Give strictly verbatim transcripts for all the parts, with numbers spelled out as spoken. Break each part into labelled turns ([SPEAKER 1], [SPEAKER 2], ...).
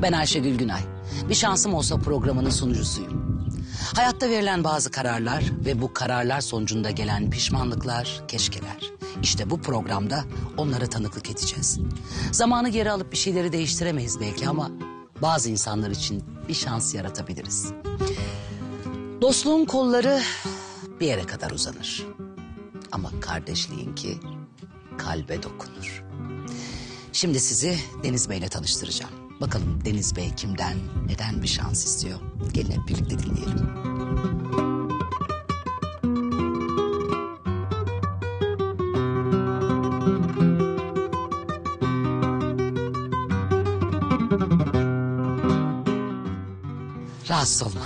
[SPEAKER 1] Ben Ayşegül Günay. Bir şansım olsa programının sunucusuyum. Hayatta verilen bazı kararlar ve bu kararlar sonucunda gelen pişmanlıklar, keşkeler. İşte bu programda onlara tanıklık edeceğiz. Zamanı geri alıp bir şeyleri değiştiremeyiz belki ama bazı insanlar için bir şans yaratabiliriz. Dostluğun kolları bir yere kadar uzanır. Ama kardeşliğinki kalbe dokunur. Şimdi sizi Deniz Bey'le tanıştıracağım. Bakalım Deniz Bey kimden, neden bir şans istiyor? Gelin hep birlikte dinleyelim. Rahatsız olma.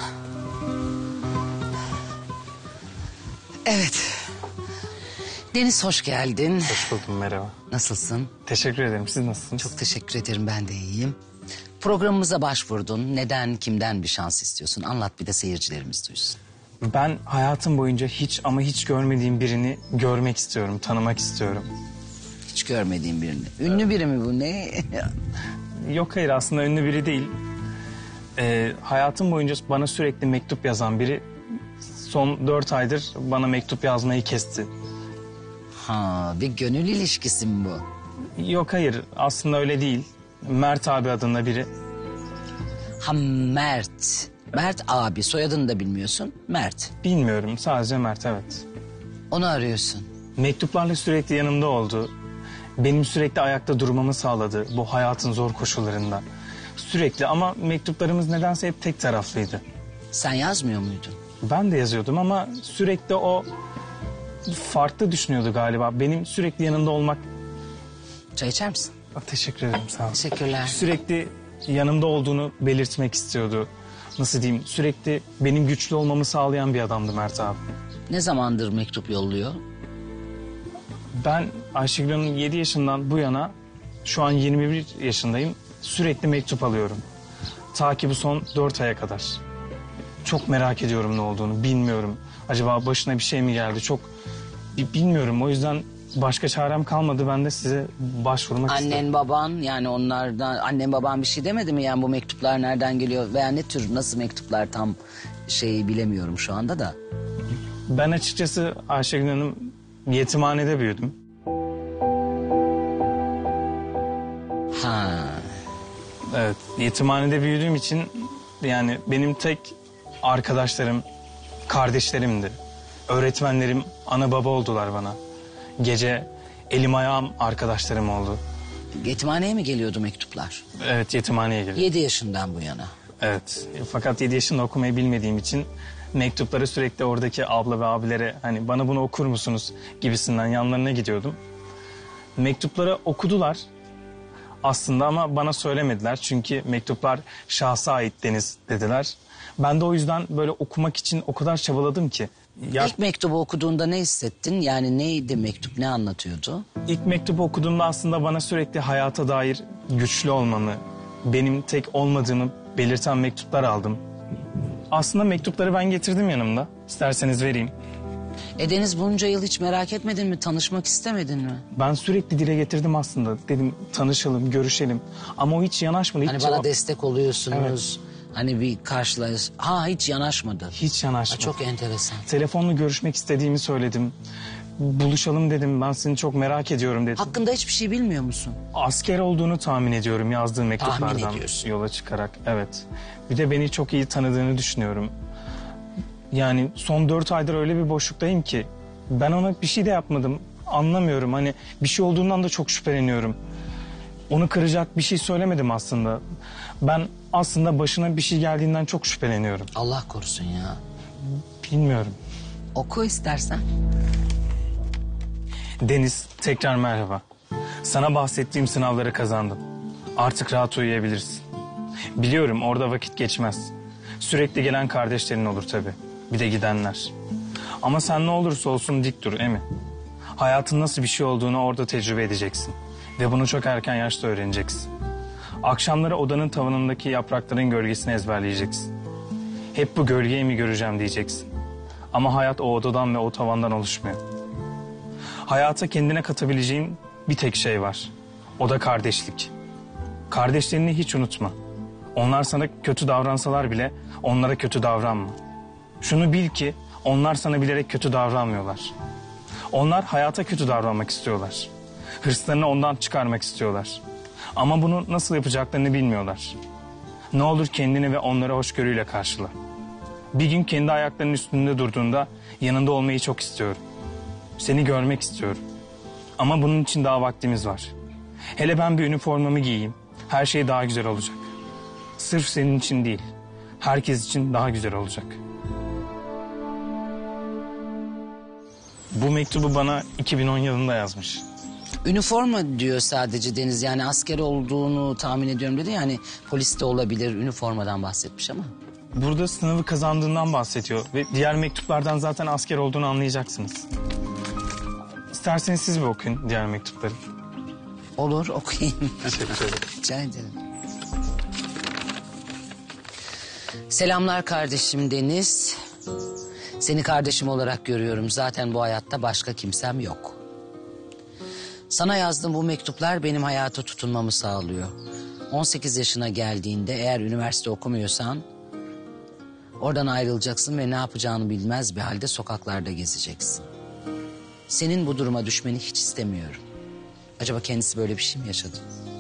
[SPEAKER 1] Evet. Deniz hoş geldin.
[SPEAKER 2] Hoş buldum, merhaba.
[SPEAKER 1] Nasılsın?
[SPEAKER 2] Teşekkür ederim, siz nasılsınız?
[SPEAKER 1] Çok teşekkür ederim, ben de iyiyim. Programımıza başvurdun. Neden, kimden bir şans istiyorsun? Anlat, bir de seyircilerimiz duysun.
[SPEAKER 2] Ben hayatım boyunca hiç ama hiç görmediğim birini görmek istiyorum, tanımak istiyorum.
[SPEAKER 1] Hiç görmediğim birini. Ünlü biri mi bu, ne?
[SPEAKER 2] Yok hayır, aslında ünlü biri değil. Ee, hayatım boyunca bana sürekli mektup yazan biri son dört aydır bana mektup yazmayı kesti.
[SPEAKER 1] Ha, bir gönül ilişkisi mi bu?
[SPEAKER 2] Yok hayır, aslında öyle değil. Mert abi adında biri.
[SPEAKER 1] Ha, Mert. Mert abi, soyadını da bilmiyorsun. Mert.
[SPEAKER 2] Bilmiyorum, sadece Mert, evet.
[SPEAKER 1] Onu arıyorsun.
[SPEAKER 2] Mektuplarla sürekli yanımda oldu. Benim sürekli ayakta durmamı sağladı bu hayatın zor koşullarında. Sürekli, ama mektuplarımız nedense hep tek taraflıydı.
[SPEAKER 1] Sen yazmıyor muydun?
[SPEAKER 2] Ben de yazıyordum ama sürekli o farklı düşünüyordu galiba. Benim sürekli yanımda olmak...
[SPEAKER 1] Çay içer misin?
[SPEAKER 2] Teşekkür ederim, sağ ol.
[SPEAKER 1] Teşekkürler.
[SPEAKER 2] Sürekli yanımda olduğunu belirtmek istiyordu. Nasıl diyeyim, sürekli benim güçlü olmamı sağlayan bir adamdı Mert abi.
[SPEAKER 1] Ne zamandır mektup yolluyor?
[SPEAKER 2] Ben Ayşegül Hanım yedi yaşından bu yana, şu an yirmi bir yaşındayım. Sürekli mektup alıyorum. Ta ki bu son dört aya kadar. Çok merak ediyorum ne olduğunu, bilmiyorum. Acaba başına bir şey mi geldi, çok bilmiyorum. O yüzden başka çarem kalmadı, ben de size başvurmak
[SPEAKER 1] Annen,
[SPEAKER 2] istedim.
[SPEAKER 1] baban, yani onlardan, annen baban bir şey demedi mi? Yani bu mektuplar nereden geliyor veya ne tür, nasıl mektuplar, tam şeyi bilemiyorum şu anda da.
[SPEAKER 2] Ben açıkçası Ayşegül Hanım yetimhanede büyüdüm.
[SPEAKER 1] Ha.
[SPEAKER 2] Evet, yetimhanede büyüdüğüm için yani benim tek arkadaşlarım kardeşlerimdi. Öğretmenlerim ana baba oldular bana. Gece elim ayağım arkadaşlarım oldu.
[SPEAKER 1] Yetimhaneye mi geliyordu mektuplar?
[SPEAKER 2] Evet, yetimhaneye geliyor.
[SPEAKER 1] Yedi yaşından bu yana.
[SPEAKER 2] Evet, fakat yedi yaşında okumayı bilmediğim için mektupları sürekli oradaki abla ve abilere, hani bana bunu okur musunuz gibisinden yanlarına gidiyordum. Mektupları okudular aslında ama bana söylemediler. Çünkü mektuplar şahsa ait Deniz dediler. Ben de o yüzden böyle okumak için o kadar çabaladım ki. Ya,
[SPEAKER 1] İlk mektubu okuduğunda ne hissettin? Yani neydi mektup, ne anlatıyordu?
[SPEAKER 2] İlk mektubu okuduğumda aslında bana sürekli hayata dair güçlü olmamı, benim tek olmadığımı belirten mektuplar aldım. Aslında mektupları ben getirdim yanımda. İsterseniz vereyim.
[SPEAKER 1] E Deniz, bunca yıl hiç merak etmedin mi? Tanışmak istemedin mi?
[SPEAKER 2] Ben sürekli dile getirdim aslında. Dedim tanışalım, görüşelim. Ama o hiç yanaşmadı. Hiç
[SPEAKER 1] Hani bana
[SPEAKER 2] cevap...
[SPEAKER 1] destek oluyorsunuz. Evet. Hani bir karşılayız. Ha, hiç yanaşmadı.
[SPEAKER 2] Hiç yanaşmadı.
[SPEAKER 1] Ha, çok enteresan.
[SPEAKER 2] Telefonla görüşmek istediğimi söyledim. Buluşalım dedim. Ben seni çok merak ediyorum dedim.
[SPEAKER 1] Hakkında hiçbir şey bilmiyor musun?
[SPEAKER 2] Asker olduğunu tahmin ediyorum yazdığı mektuplardan
[SPEAKER 1] Tahmin ediyorsun.
[SPEAKER 2] yola çıkarak. Evet. Bir de beni çok iyi tanıdığını düşünüyorum. Yani son dört aydır öyle bir boşluktayım ki ben ona bir şey de yapmadım. Anlamıyorum, hani bir şey olduğundan da çok şüpheleniyorum. Onu kıracak bir şey söylemedim aslında. Ben aslında başına bir şey geldiğinden çok şüpheleniyorum.
[SPEAKER 1] Allah korusun ya.
[SPEAKER 2] Bilmiyorum.
[SPEAKER 1] Oku istersen.
[SPEAKER 2] Deniz, tekrar merhaba. Sana bahsettiğim sınavları kazandım. Artık rahat uyuyabilirsin. Biliyorum orada vakit geçmez. Sürekli gelen kardeşlerin olur tabii. Bir de gidenler. Ama sen ne olursa olsun dik dur, emin. Hayatın nasıl bir şey olduğunu orada tecrübe edeceksin. Ve bunu çok erken yaşta öğreneceksin. Akşamları odanın tavanındaki yaprakların gölgesini ezberleyeceksin. Hep bu gölgeyi mi göreceğim diyeceksin. Ama hayat o odadan ve o tavandan oluşmuyor. Hayata kendine katabileceğin bir tek şey var. O da kardeşlik. Kardeşlerini hiç unutma. Onlar sana kötü davransalar bile onlara kötü davranma. Şunu bil ki onlar sana bilerek kötü davranmıyorlar. Onlar hayata kötü davranmak istiyorlar. Hırslarını ondan çıkarmak istiyorlar. Ama bunu nasıl yapacaklarını bilmiyorlar. Ne olur kendini ve onları hoşgörüyle karşıla. Bir gün kendi ayaklarının üstünde durduğunda yanında olmayı çok istiyorum. Seni görmek istiyorum. Ama bunun için daha vaktimiz var. Hele ben bir üniformamı giyeyim. Her şey daha güzel olacak. Sırf senin için değil, herkes için daha güzel olacak. Bu mektubu bana iki bin on yılında yazmış.
[SPEAKER 1] Üniforma diyor sadece Deniz, yani asker olduğunu tahmin ediyorum dedi. Yani polis de olabilir, üniformadan bahsetmiş ama.
[SPEAKER 2] Burada sınavı kazandığından bahsediyor ve diğer mektuplardan zaten asker olduğunu anlayacaksınız. İsterseniz siz bir okuyun diğer mektupları.
[SPEAKER 1] Olur, okuyayım.
[SPEAKER 2] Teşekkür ederim.
[SPEAKER 1] Rica ederim. Selamlar kardeşim Deniz. Seni kardeşim olarak görüyorum. Zaten bu hayatta başka kimsem yok. Sana yazdığım bu mektuplar benim hayata tutunmamı sağlıyor. on sekiz yaşına geldiğinde eğer üniversite okumuyorsan oradan ayrılacaksın ve ne yapacağını bilmez bir halde sokaklarda gezeceksin. Senin bu duruma düşmeni hiç istemiyorum. Acaba kendisi böyle bir şey mi yaşadı?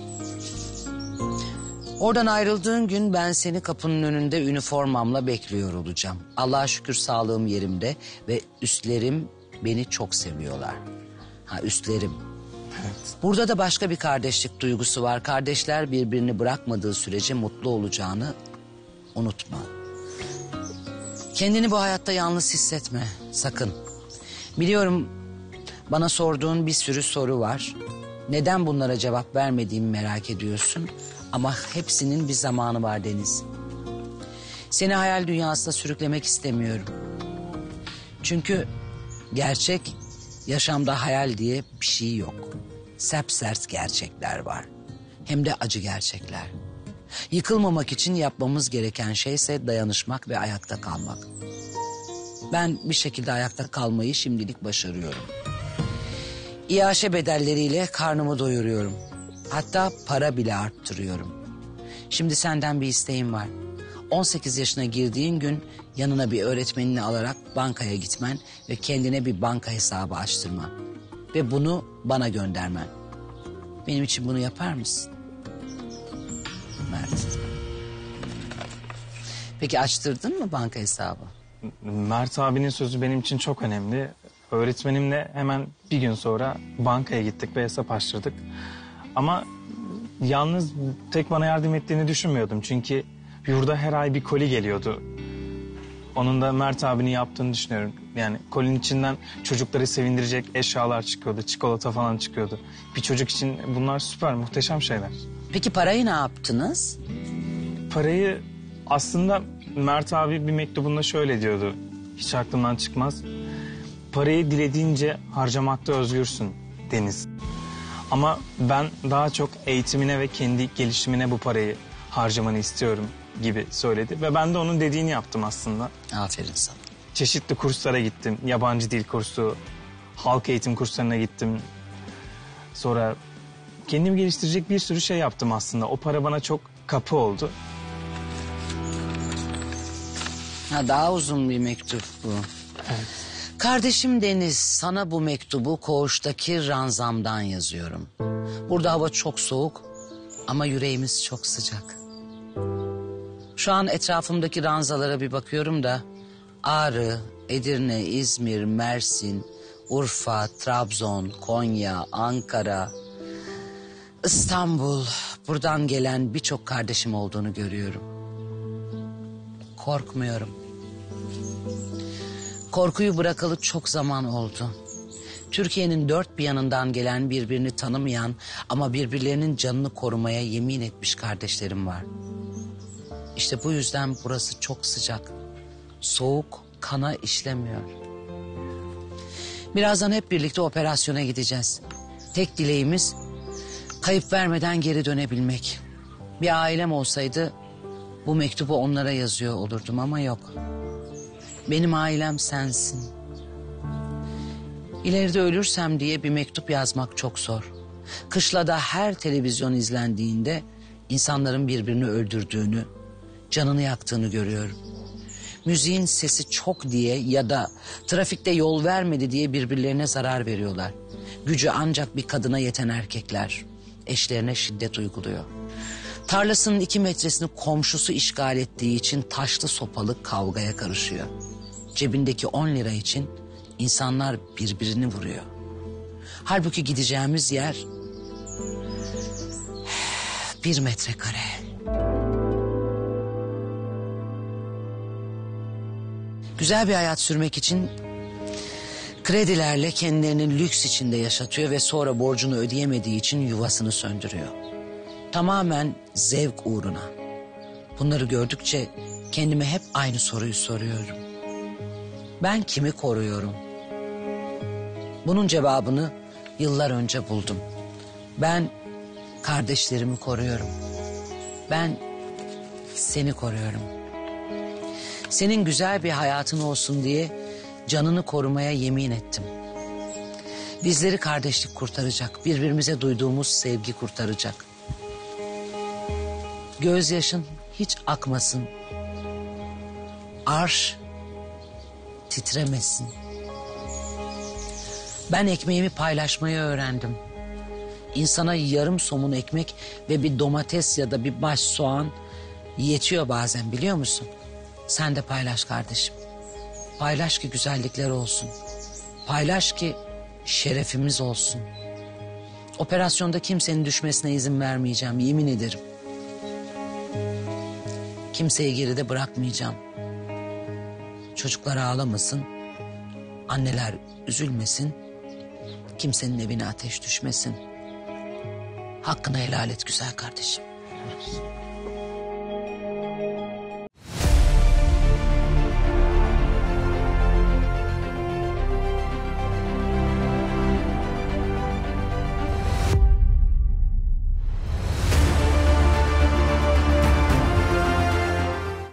[SPEAKER 1] Oradan ayrıldığın gün ben seni kapının önünde üniformamla bekliyor olacağım. Allah'a şükür sağlığım yerimde ve üstlerim beni çok seviyorlar. Ha, üstlerim.
[SPEAKER 2] Evet.
[SPEAKER 1] Burada da başka bir kardeşlik duygusu var. Kardeşler birbirini bırakmadığı sürece mutlu olacağını unutma. Kendini bu hayatta yalnız hissetme sakın. Biliyorum bana sorduğun bir sürü soru var. Neden bunlara cevap vermediğimi merak ediyorsun. Ama hepsinin bir zamanı var Deniz. Seni hayal dünyasına sürüklemek istemiyorum. Çünkü gerçek yaşamda hayal diye bir şey yok. Sepsert gerçekler var. Hem de acı gerçekler. Yıkılmamak için yapmamız gereken şeyse dayanışmak ve ayakta kalmak. Ben bir şekilde ayakta kalmayı şimdilik başarıyorum. İaşe bedelleriyle karnımı doyuruyorum. Hatta para bile arttırıyorum. Şimdi senden bir isteğim var. on sekiz yaşına girdiğin gün yanına bir öğretmenini alarak bankaya gitmen ve kendine bir banka hesabı açtırman. Ve bunu bana göndermen. Benim için bunu yapar mısın? Mert. Peki açtırdın mı banka hesabı?
[SPEAKER 2] Mert abinin sözü benim için çok önemli. Öğretmenimle hemen bir gün sonra bankaya gittik ve hesap açtırdık. Ama yalnız tek bana yardım ettiğini düşünmüyordum. Çünkü yurda her ay bir koli geliyordu. Onun da Mert abinin yaptığını düşünüyorum. Yani kolinin içinden çocukları sevindirecek eşyalar çıkıyordu. Çikolata falan çıkıyordu. Bir çocuk için bunlar süper, muhteşem şeyler.
[SPEAKER 1] Peki parayı ne yaptınız?
[SPEAKER 2] Parayı aslında Mert abi bir mektubunda şöyle diyordu. Hiç aklımdan çıkmaz. Parayı dilediğince harcamakta özgürsün Deniz. Ama ben daha çok eğitimine ve kendi gelişimine bu parayı harcamanı istiyorum gibi söyledi. Ve ben de onun dediğini yaptım aslında.
[SPEAKER 1] Aferin sana.
[SPEAKER 2] Çeşitli kurslara gittim. Yabancı dil kursu, halk eğitim kurslarına gittim. Sonra kendimi geliştirecek bir sürü şey yaptım aslında. O para bana çok kapı oldu.
[SPEAKER 1] Ha, daha uzun bir mektup bu.
[SPEAKER 2] Evet.
[SPEAKER 1] Kardeşim Deniz, sana bu mektubu koğuştaki ranzamdan yazıyorum. Burada hava çok soğuk ama yüreğimiz çok sıcak. Şu an etrafımdaki ranzalara bir bakıyorum da Ağrı, Edirne, İzmir, Mersin, Urfa, Trabzon, Konya, Ankara, İstanbul, buradan gelen birçok kardeşim olduğunu görüyorum. Korkmuyorum. Korkuyu bırakalı çok zaman oldu. Türkiye'nin dört bir yanından gelen birbirini tanımayan ama birbirlerinin canını korumaya yemin etmiş kardeşlerim var. İşte bu yüzden burası çok sıcak. Soğuk kana işlemiyor. Birazdan hep birlikte operasyona gideceğiz. Tek dileğimiz kayıp vermeden geri dönebilmek. Bir ailem olsaydı bu mektubu onlara yazıyor olurdum ama yok. Benim ailem sensin. İleride ölürsem diye bir mektup yazmak çok zor. Kışlada her televizyon izlendiğinde İnsanların birbirini öldürdüğünü, canını yaktığını görüyorum. Müziğin sesi çok diye ya da trafikte yol vermedi diye birbirlerine zarar veriyorlar. Gücü ancak bir kadına yeten erkekler eşlerine şiddet uyguluyor. Tarlasının iki metresini komşusu işgal ettiği için taşlı sopalı kavgaya karışıyor. Cebindeki on lira için insanlar birbirini vuruyor. Halbuki gideceğimiz yer bir metrekare. Güzel bir hayat sürmek için kredilerle kendilerini lüks içinde yaşatıyor ve sonra borcunu ödeyemediği için yuvasını söndürüyor. Tamamen zevk uğruna. Bunları gördükçe kendime hep aynı soruyu soruyorum. Ben kimi koruyorum? Bunun cevabını yıllar önce buldum. Ben kardeşlerimi koruyorum. Ben seni koruyorum. Senin güzel bir hayatın olsun diye canını korumaya yemin ettim. Bizleri kardeşlik kurtaracak, birbirimize duyduğumuz sevgi kurtaracak. Gözyaşın hiç akmasın. Arş titremesin. Ben ekmeğimi paylaşmayı öğrendim. İnsana yarım somun ekmek ve bir domates ya da bir baş soğan yetiyor bazen, biliyor musun? Sen de paylaş kardeşim. Paylaş ki güzellikler olsun. Paylaş ki şerefimiz olsun. Operasyonda kimsenin düşmesine izin vermeyeceğim, yemin ederim. Kimseyi geride bırakmayacağım. Çocuklar ağlamasın, anneler üzülmesin, kimsenin evine ateş düşmesin. Hakkını helal et güzel kardeşim.